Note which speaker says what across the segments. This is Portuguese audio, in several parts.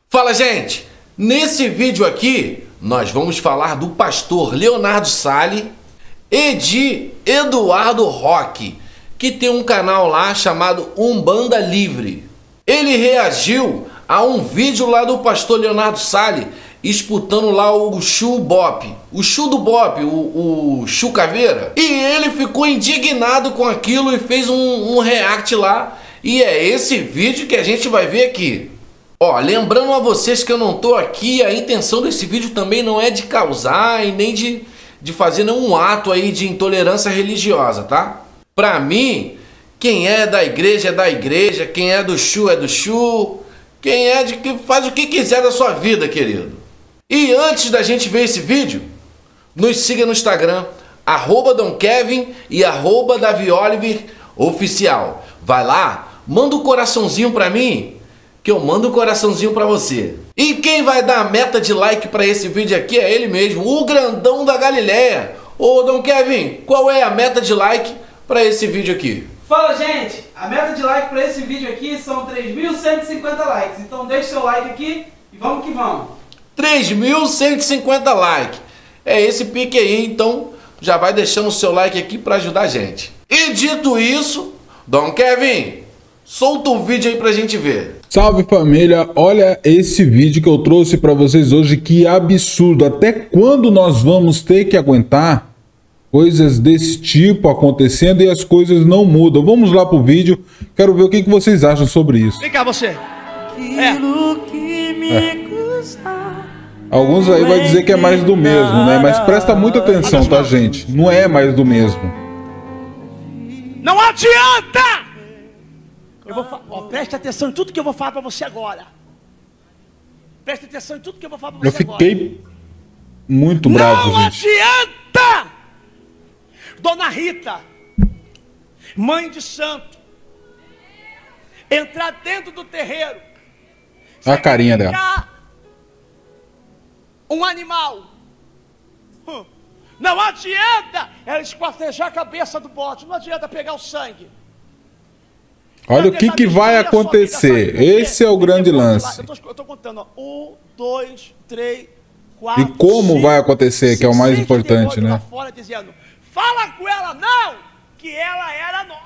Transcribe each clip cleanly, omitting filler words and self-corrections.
Speaker 1: Fala, gente! Nesse vídeo aqui, nós vamos falar do pastor Leonardo Sali e de Eduardo Roque, que tem um canal lá chamado Umbanda Livre. Ele reagiu a um vídeo lá do pastor Leonardo Sali, disputando lá o Chu Bop, o Chu do Bop, o Chu Caveira. E ele ficou indignado com aquilo e fez um react lá. E é esse vídeo que a gente vai ver aqui. Ó, lembrando a vocês que eu não tô aqui, a intenção desse vídeo também não é de causar e nem de fazer nenhum ato aí de intolerância religiosa, tá? Pra mim, quem é da igreja, quem é do Chu é do Chu, quem é de que faz o que quiser da sua vida, querido. E antes da gente ver esse vídeo, nos siga no Instagram, @DomKevin e @DaviOliver_oficial. Vai lá, manda um coraçãozinho pra mim, que eu mando um coraçãozinho pra você. E quem vai dar a meta de like pra esse vídeo aqui é ele mesmo, o grandão da Galileia. Ô, Dom Kevin, qual é a meta de like pra esse vídeo aqui?
Speaker 2: Fala, gente! A meta de like pra esse vídeo aqui são 3.150 likes. Então deixa seu like aqui e vamos que vamos.
Speaker 1: 3.150 likes. É esse pique aí, então já vai deixando o seu like aqui pra ajudar a gente. E dito isso, Dom Kevin, solta o vídeo aí pra gente ver.
Speaker 3: Salve família, olha esse vídeo que eu trouxe para vocês hoje, que absurdo. Até quando nós vamos ter que aguentar coisas desse tipo acontecendo e as coisas não mudam? Vamos lá pro vídeo, quero ver o que vocês acham sobre isso.
Speaker 2: Vem cá você.
Speaker 3: Alguns aí vai dizer que é mais do mesmo, né? Mas presta muita atenção, tá, gente? Não é mais do mesmo.
Speaker 2: Não adianta! Preste atenção em tudo que eu vou falar pra você agora. Preste atenção em tudo que eu vou falar pra você agora.
Speaker 3: Eu fiquei muito bravo, gente.
Speaker 2: Não adianta! Dona Rita, mãe de santo, entrar dentro do terreiro.
Speaker 3: A carinha dela.
Speaker 2: Um animal. Não adianta ela esquartejar a cabeça do bode. Não adianta pegar o sangue.
Speaker 3: Olha o que vai acontecer. Esse é o grande lance.
Speaker 2: Eu tô contando, ó. 1, 2, 3, 4.
Speaker 3: E como vai acontecer, que é o mais importante, né?
Speaker 2: Fora dizendo, fala com ela não, que ela era nossa.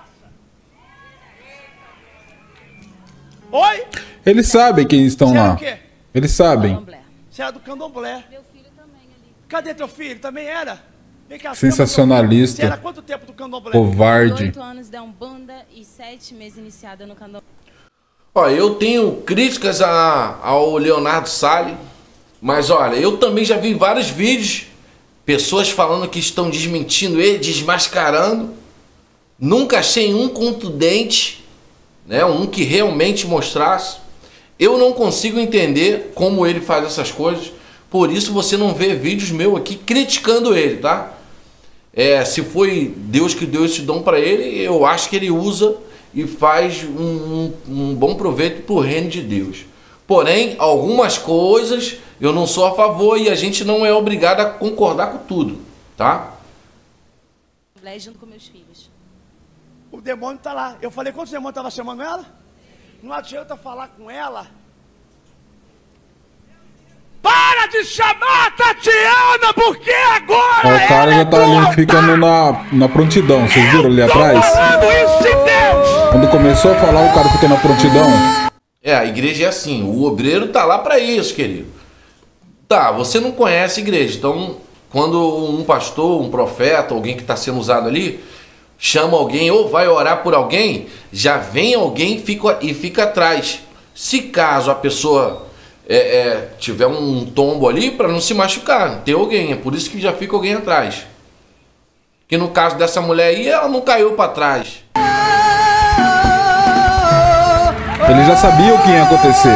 Speaker 2: Oi?
Speaker 3: Eles sabem quem estão lá. Eles sabem.
Speaker 2: Você era do candomblé. Meu filho também ali. Cadê teu filho? Também era? Vem cá,
Speaker 3: sensacionalista.
Speaker 2: você era quanto tempo do candomblé?
Speaker 3: Covarde.
Speaker 4: 8 anos da Umbanda e 7 meses iniciada no candomblé.
Speaker 1: Ó, eu tenho críticas ao Leonardo Sali, mas olha, eu também já vi vários vídeos, pessoas falando que estão desmentindo ele, desmascarando. Nunca achei um contundente, né, um que realmente mostrasse. Eu não consigo entender como ele faz essas coisas, por isso você não vê vídeos meus aqui criticando ele, tá? Se foi Deus que deu esse dom para ele, eu acho que ele usa e faz um bom proveito pro reino de Deus. Porém, algumas coisas eu não sou a favor e a gente não é obrigado a concordar com tudo, tá?
Speaker 4: Junto com meus filhos.
Speaker 2: O demônio tá lá. Eu falei, quantos demônios estavam chamando ela? Não adianta falar com ela. Para de chamar a Tatiana, porque agora
Speaker 3: o cara já tá ali ficando na prontidão. Vocês viram ali atrás? Quando começou a falar, o cara ficou na prontidão.
Speaker 1: A igreja é assim, o obreiro tá lá para isso, querido. Tá, você não conhece a igreja, então quando um pastor, um profeta, alguém que está sendo usado ali, chama alguém ou vai orar por alguém, já vem alguém e fica atrás. Se caso a pessoa tiver um tombo ali, para não se machucar, tem alguém, é por isso que já fica alguém atrás. Que no caso dessa mulher aí, ela não caiu para trás.
Speaker 3: Ele já sabia o que ia acontecer.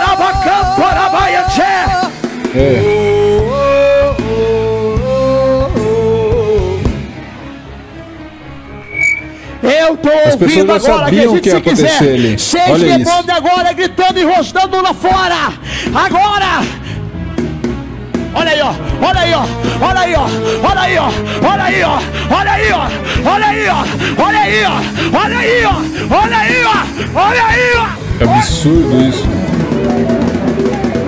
Speaker 2: Eu tô
Speaker 3: As pessoas já sabiam o que ia acontecer ali. Olha isso.
Speaker 2: Agora gritando e rosnando lá fora. Agora! Olha aí, ó. Olha aí, ó. Olha aí, ó. Olha aí, ó. Olha aí, ó. Olha aí, ó. Olha aí, ó. Olha aí, ó. Olha aí, ó. Olha aí, ó. Olha aí, ó.
Speaker 3: É absurdo isso.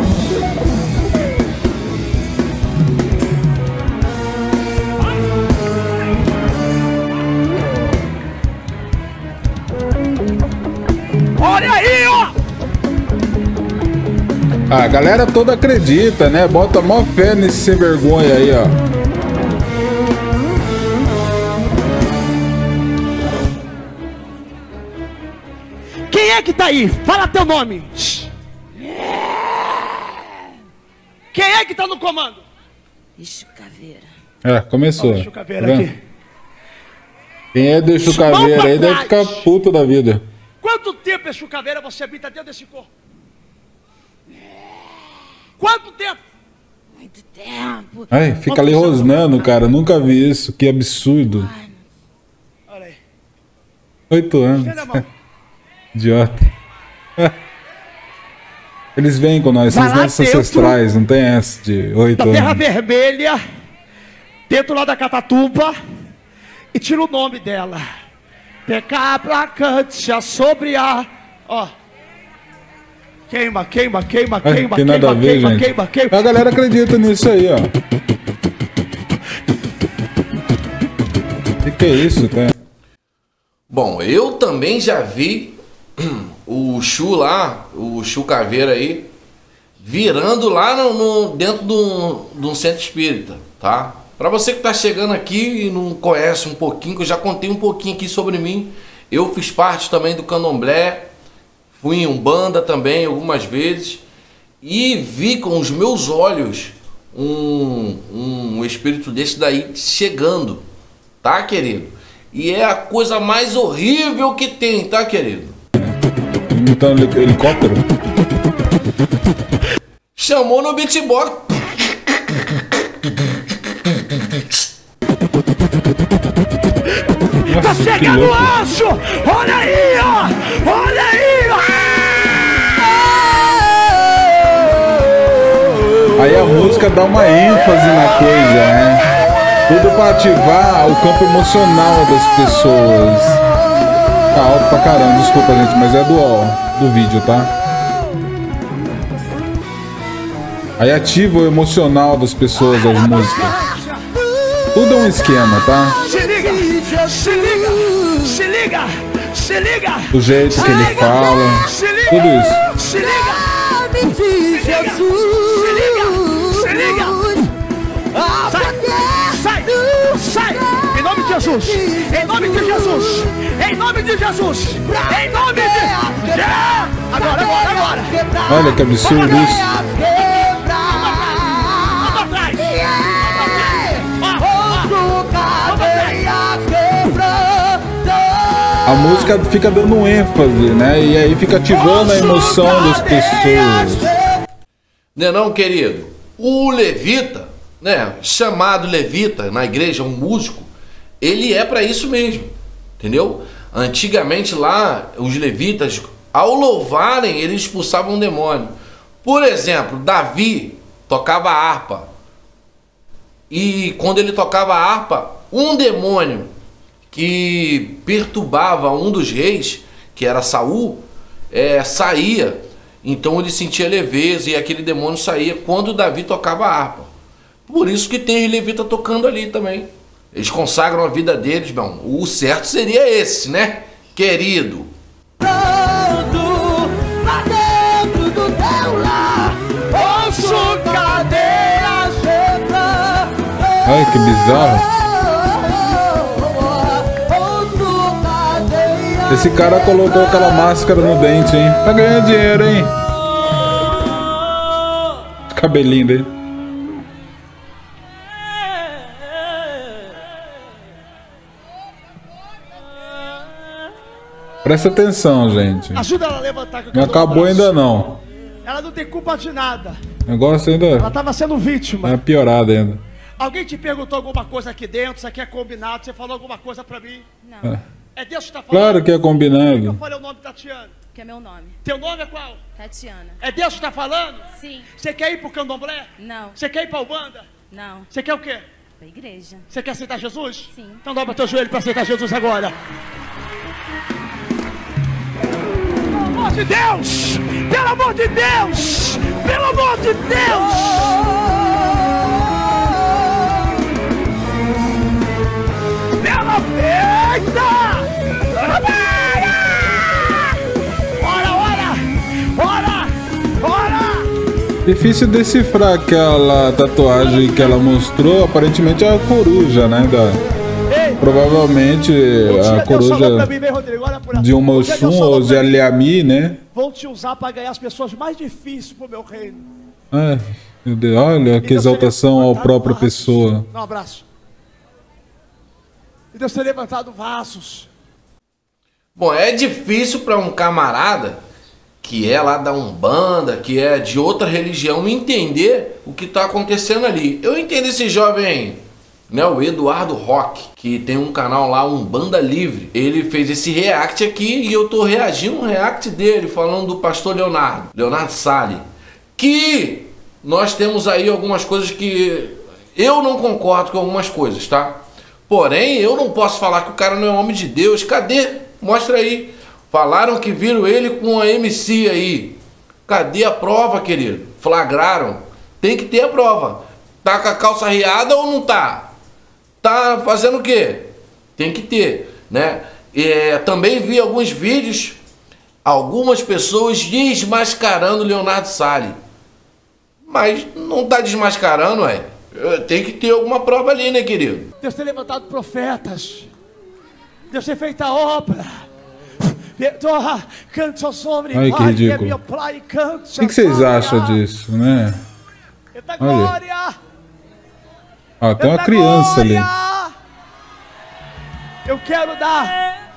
Speaker 3: A galera toda acredita, né? Bota mó fé nesse sem vergonha aí, ó.
Speaker 2: Quem é que tá aí? Fala teu nome. Quem é que tá no comando?
Speaker 4: Ixi, caveira.
Speaker 3: É, começou.
Speaker 2: Deixa o caveira
Speaker 3: Tá
Speaker 2: aqui.
Speaker 3: vendo? Quem é deixa o caveira aí deve ficar puto da vida.
Speaker 2: Quanto tempo, Exu Caveira, você habita dentro desse corpo? Quanto tempo?
Speaker 4: Muito tempo.
Speaker 3: Ai, fica ali rosnando, cara. Nunca vi isso. Que absurdo.
Speaker 2: Olha aí.
Speaker 3: 8 anos.
Speaker 2: Estenda a mão.
Speaker 3: Idiota. Eles vêm com nós, são os
Speaker 2: Vai lá
Speaker 3: nossos
Speaker 2: dentro
Speaker 3: ancestrais. Não tem essa de 8
Speaker 2: Da Terra
Speaker 3: anos.
Speaker 2: Vermelha, dentro lá da Catatuba, e tira o nome dela. Pecar placante, assobriar. Ó. Queima, queima, queima,
Speaker 3: Ai,
Speaker 2: queima,
Speaker 3: tem nada a
Speaker 2: queima,
Speaker 3: ver,
Speaker 2: queima,
Speaker 3: gente.
Speaker 2: queima, queima.
Speaker 3: A galera acredita nisso aí, ó. Que é isso, tá?
Speaker 1: Bom, eu também já vi o Exu lá, o Exu Caveira aí, virando lá dentro de um centro espírita, tá? Pra você que tá chegando aqui e não conhece um pouquinho, que eu já contei um pouquinho aqui sobre mim, eu fiz parte também do Candomblé, fui em Umbanda também algumas vezes, e vi com os meus olhos um espírito desse daí chegando, tá, querido? E é a coisa mais horrível que tem, tá, querido?
Speaker 3: Então, helicóptero?
Speaker 1: Chamou no beatbox.
Speaker 2: Tá
Speaker 3: Nossa, que
Speaker 2: chegando o
Speaker 3: louco.
Speaker 2: anjo! Olha aí, ó! Olha aí, ó!
Speaker 3: Aí a música dá uma ênfase na coisa, né? Tudo pra ativar o campo emocional das pessoas. Tá alto pra caramba, desculpa, gente, mas é do vídeo, tá? Aí ativa o emocional das pessoas, as músicas. Tudo é um esquema, tá?
Speaker 2: Se liga! Se liga! Se liga! Se liga!
Speaker 3: O jeito que ele fala,
Speaker 2: Se liga!
Speaker 3: tudo isso.
Speaker 2: Se liga!
Speaker 5: de Jesus.
Speaker 2: Se liga! Se liga! Sai! Sai! Sai! Em nome de Jesus! Em nome de Jesus! Em nome de Jesus! Em nome de... Agora!
Speaker 3: Olha que absurdo isso.
Speaker 2: Vamos atrás!
Speaker 3: A música fica dando um ênfase, né? E aí fica ativando a emoção das pessoas.
Speaker 1: Né não, querido? O levita, né, chamado levita na igreja, um músico, ele é para isso mesmo, entendeu? Antigamente lá, os levitas, ao louvarem, eles expulsavam um demônio. Por exemplo, Davi tocava harpa. E quando ele tocava harpa, um demônio que perturbava um dos reis, que era Saul, saía. Então ele sentia leveza e aquele demônio saía quando Davi tocava harpa. Por isso que tem os levitas tocando ali também. Eles consagram a vida deles, bom. O certo seria esse, né, querido?
Speaker 3: Ai, que bizarro. Esse cara colocou aquela máscara no dente, hein? Tá ganhando dinheiro, hein? Cabelinho dele. Presta atenção, gente.
Speaker 2: Ajuda ela a levantar que eu
Speaker 3: Não
Speaker 2: quero dar um
Speaker 3: acabou
Speaker 2: abraço.
Speaker 3: ainda não.
Speaker 2: Ela não tem culpa de nada.
Speaker 3: O negócio
Speaker 2: Ela
Speaker 3: ainda
Speaker 2: estava sendo vítima.
Speaker 3: é piorado ainda.
Speaker 2: Alguém te perguntou alguma coisa aqui dentro? Isso aqui é combinado? Você falou alguma coisa pra mim?
Speaker 4: Não,
Speaker 2: É Deus que tá falando?
Speaker 3: Claro que é
Speaker 2: Eu
Speaker 3: combinado.
Speaker 2: falei o nome da Tatiana.
Speaker 4: que é meu nome.
Speaker 2: Teu nome é qual?
Speaker 4: Tatiana.
Speaker 2: É Deus que tá falando?
Speaker 4: Sim.
Speaker 2: Você quer ir pro candomblé?
Speaker 4: Não.
Speaker 2: Você quer ir pra Ubanda?
Speaker 4: Não.
Speaker 2: Você quer o quê?
Speaker 4: Pra igreja.
Speaker 2: Você quer aceitar Jesus?
Speaker 4: Sim.
Speaker 2: Então dobra teu joelho pra aceitar Jesus agora. Pelo amor de Deus! Pelo amor de Deus! Pelo amor de Deus! Pela feita! Ora! Ora! Ora! Ora!
Speaker 3: Difícil decifrar aquela tatuagem que ela mostrou, aparentemente é a coruja, né? Provavelmente a coruja de uma Oxum ou de Aliami, né?
Speaker 2: Vou te usar para ganhar as pessoas mais difíceis pro meu reino.
Speaker 3: Ai, meu Deus, olha que exaltação ao próprio pessoa.
Speaker 2: Um abraço. E Deus ter levantado vasos.
Speaker 1: Bom, é difícil para um camarada que é lá da Umbanda, que é de outra religião, entender o que está acontecendo ali. Eu entendo esse jovem, né, o Eduardo Roque, que tem um canal lá, Umbanda Livre. Ele fez esse react aqui e eu tô reagindo um react dele, falando do pastor Leonardo Salles, que nós temos aí algumas coisas que eu não concordo com algumas coisas, tá? Porém, eu não posso falar que o cara não é homem de Deus. Cadê? Mostra aí. Falaram que viram ele com a MC aí. Cadê a prova, querido? Flagraram. Tem que ter a prova. Tá com a calça riada ou não tá? Tá fazendo o quê? Tem que ter, né? Também vi alguns vídeos, algumas pessoas desmascarando Leonardo Salles. Mas não tá desmascarando, ué. Tem que ter alguma prova ali, né, querido?
Speaker 2: Deus tem levantado profetas. Deus tem feito a obra.
Speaker 3: Ai, que ridículo. O que vocês acham disso, né? Olha. Ah, tem uma criança ali.
Speaker 2: Eu quero dar.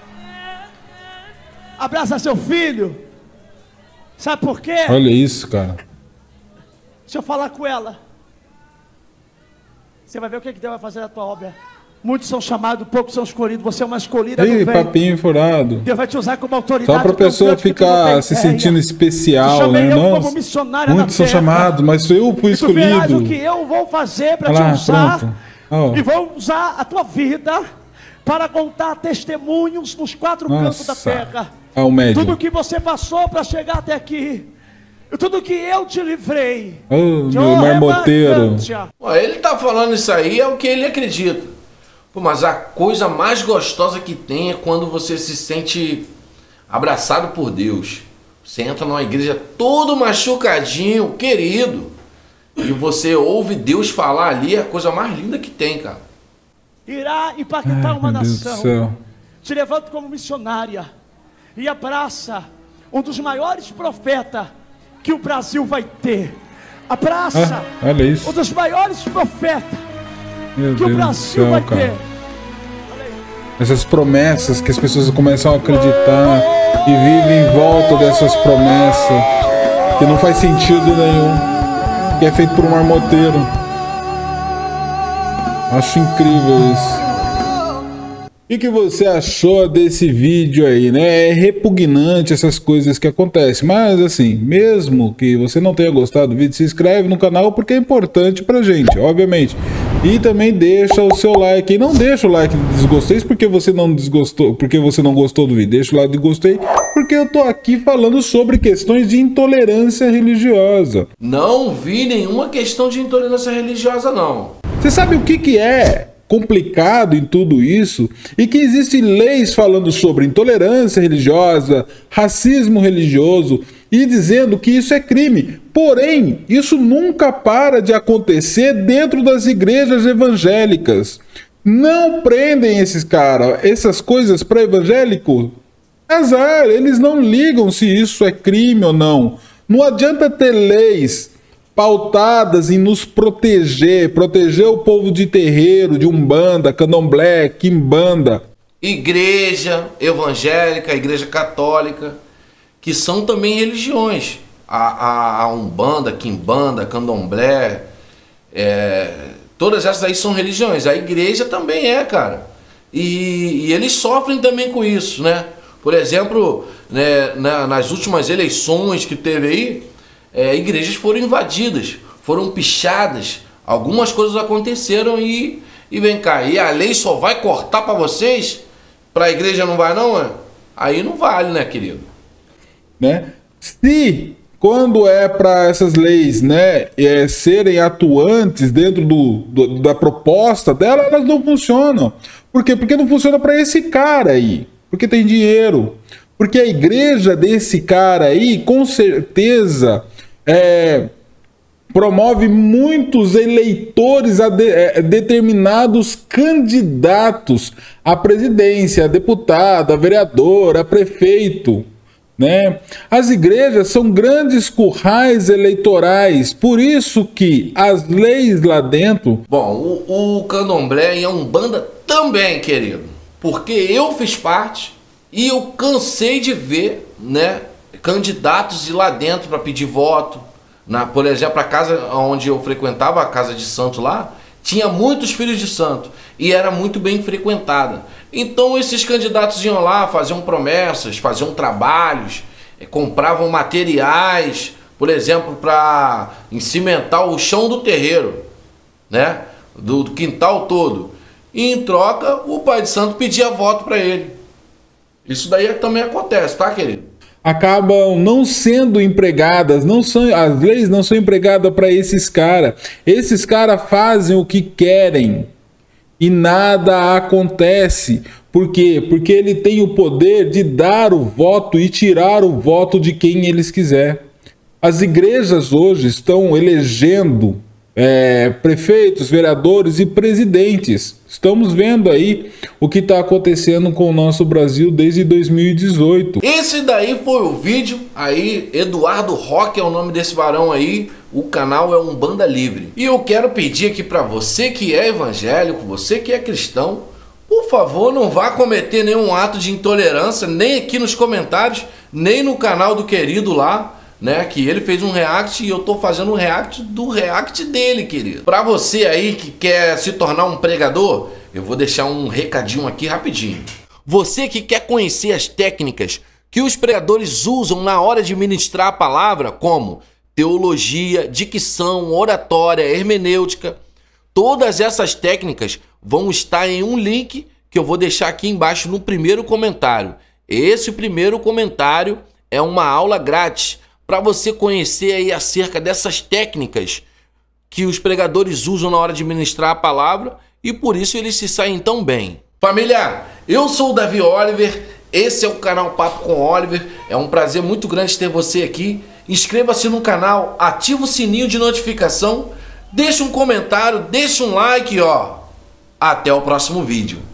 Speaker 2: Abraça seu filho. Sabe por quê?
Speaker 3: Olha isso, cara.
Speaker 2: Deixa eu falar com ela. Você vai ver o que Deus vai fazer na tua obra. Muitos são chamados, poucos são escolhidos. Você é uma escolhida.
Speaker 3: Ei, papinho furado.
Speaker 2: Deus vai te usar como autoridade.
Speaker 3: Só para a pessoa ficar se sentindo especial, né? Não. Muitos são chamados, mas eu fui escolhido.
Speaker 2: Tu verás o que eu vou fazer para te usar. E vou usar a tua vida para contar testemunhos nos quatro cantos da terra. Tudo que você passou para chegar até aqui. Tudo que eu te livrei.
Speaker 3: Meu marmoteiro.
Speaker 1: Ele tá falando isso aí, é o que ele acredita. Pô, mas a coisa mais gostosa que tem é quando você se sente abraçado por Deus. Você entra numa igreja todo machucadinho, querido, e você ouve Deus falar ali, é a coisa mais linda que tem, cara.
Speaker 2: Irá impactar uma nação. Te levanta como missionária e abraça um dos maiores profetas que o Brasil vai ter. Abraça um dos maiores profetas que o Brasil vai ter.
Speaker 3: Essas promessas que as pessoas começam a acreditar e vivem em volta dessas promessas que não faz sentido nenhum, que é feito por um marmoteiro. Acho incrível isso. O que você achou desse vídeo aí, né? É repugnante essas coisas que acontecem, mas assim, mesmo que você não tenha gostado do vídeo, se inscreve no canal porque é importante pra gente, obviamente. E também deixa o seu like. E não deixa o like de desgostei porque você não desgostou, porque você não gostou do vídeo. Deixa o like de gostei porque eu tô aqui falando sobre questões de intolerância religiosa.
Speaker 1: Não vi nenhuma questão de intolerância religiosa, não.
Speaker 3: Você sabe o que é complicado em tudo isso? E que existem leis falando sobre intolerância religiosa, racismo religioso e dizendo que isso é crime. Porém, isso nunca para de acontecer dentro das igrejas evangélicas. Não prendem esses caras, essas coisas para evangélico. Azar, eles não ligam se isso é crime ou não. Não adianta ter leis pautadas em nos proteger o povo de terreiro, de Umbanda, Candomblé, Quimbanda.
Speaker 1: Igreja evangélica, igreja católica, que são também religiões. A Umbanda, Quimbanda, Candomblé, todas essas aí são religiões. A igreja também é, cara. E eles sofrem também com isso, né? Por exemplo, né, nas últimas eleições que teve aí, igrejas foram invadidas, foram pichadas, algumas coisas aconteceram e vem cá, e a lei só vai cortar para vocês? Para a igreja não vai não? Aí não vale, né, querido?
Speaker 3: Né? Se quando é para essas leis, né, serem atuantes dentro da proposta dela, elas não funcionam. Por quê? Porque não funciona para esse cara aí, porque tem dinheiro. Porque a igreja desse cara aí, com certeza, promove muitos eleitores a determinados candidatos à presidência, a deputado, a vereador, a prefeito, né? As igrejas são grandes currais eleitorais, por isso que as leis lá dentro...
Speaker 1: Bom, o candomblé e a Umbanda também, querido, porque eu fiz parte e eu cansei de ver, né, candidatos ir lá dentro para pedir voto. Por exemplo, a casa onde eu frequentava, a casa de santo lá, tinha muitos filhos de santo e era muito bem frequentada. Então esses candidatos iam lá, faziam promessas, faziam trabalhos, compravam materiais, por exemplo, para cimentar o chão do terreiro, né, do quintal todo. E em troca o pai de santo pedia voto para ele. Isso daí também acontece, tá, querido?
Speaker 3: Acabam não sendo empregadas, as leis não são empregadas para esses caras. Esses caras fazem o que querem e nada acontece. Por quê? Porque ele tem o poder de dar o voto e tirar o voto de quem eles quiser. As igrejas hoje estão elegendo prefeitos, vereadores e presidentes. Estamos vendo aí o que está acontecendo com o nosso Brasil desde 2018.
Speaker 1: Esse daí foi o vídeo aí, Eduardo Roque é o nome desse varão aí, o canal é Umbanda Livre. E eu quero pedir aqui para você que é evangélico, você que é cristão, por favor, não vá cometer nenhum ato de intolerância, nem aqui nos comentários, nem no canal do querido lá, né, que ele fez um react e eu tô fazendo um react do react dele, querido. Pra você aí que quer se tornar um pregador, eu vou deixar um recadinho aqui rapidinho. Você que quer conhecer as técnicas que os pregadores usam na hora de ministrar a palavra, como teologia, dicção, oratória, hermenêutica, todas essas técnicas vão estar em um link que eu vou deixar aqui embaixo no primeiro comentário. Esse primeiro comentário é uma aula grátis para você conhecer aí acerca dessas técnicas que os pregadores usam na hora de ministrar a palavra e por isso eles se saem tão bem. Família, eu sou o Davi Oliver, esse é o canal Papo com Oliver, é um prazer muito grande ter você aqui. Inscreva-se no canal, ativa o sininho de notificação, deixa um comentário, deixa um like, ó. Até o próximo vídeo.